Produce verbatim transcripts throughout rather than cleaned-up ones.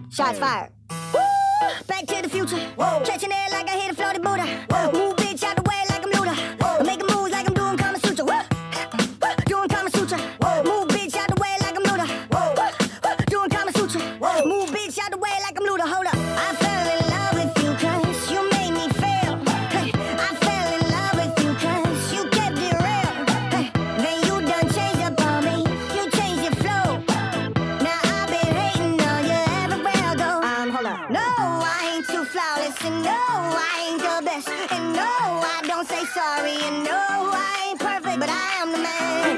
Shots fired. Woo! Back to the future. Whoa. Catching air like I hit a floated Buddha. Whoa. Move bitch out the way like I'm Luda. I'm making moves like I'm doing Kama Sutra. Woo! Woo! Doing Kama Sutra. Whoa. Move bitch out the way like I'm Luda. Whoa. Woo! Doing Kama Sutra. Whoa. Move bitch out the way like I'm Luda. Hold up. I fell in love with you cause you made me feel. Hey, I fell in love with you cause you kept it real. Hey, then you done changed up on me. You changed your flow. Now I've been hating on you everywhere I go. Um, hold up. No, I ain't too flawless, and no, I ain't the best, and no, I don't say sorry, and no, I ain't perfect, but I am the man.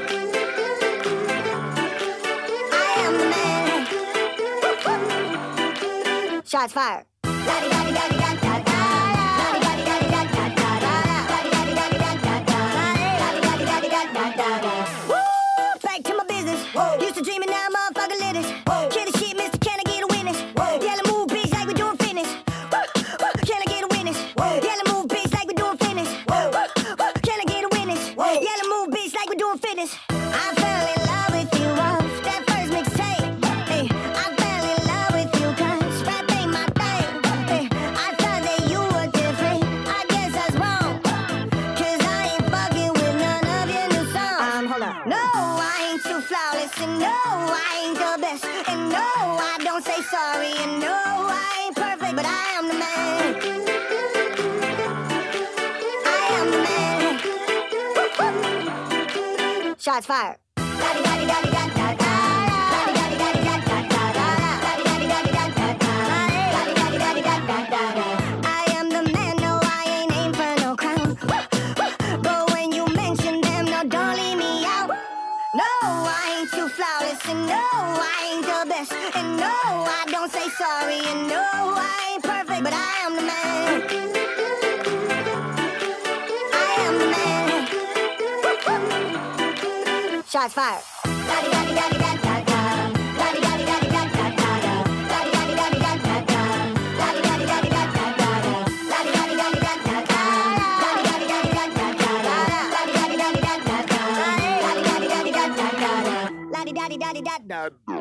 I am the man. Shots fired. Woo! Back to my business. Used to dreaming, now motherfucker lit it. Kill the shit, mister, can I get a witness? Yellow move, bitch, like we doing fitness. Can I get a witness? Yellow move, bitch, like we doing fitness. Can I get a witness? Yellow move, bitch, like we doing fitness. I fell in love with you off that first mixtape. Hey, I fell in love with you cause rap ain't my thing. Hey, I thought that you were different. I guess that's wrong. Cause I ain't fucking with none of your new songs. Um, hold up. No, I ain't too flawless, and no, I ain't the best, and no, I don't say sorry, and no, I ain't perfect, but I am the man. I am the man. Shots fired. I am the man, no, I ain't aim for no crown. But when you mention them, no, don't leave me out. No, I ain't too flawless, and no, I ain't the best, and no, I don't say sorry, and no, I ain't perfect, but I am the man. I am the man. Shots fired. La-di-da-di-da-di-da.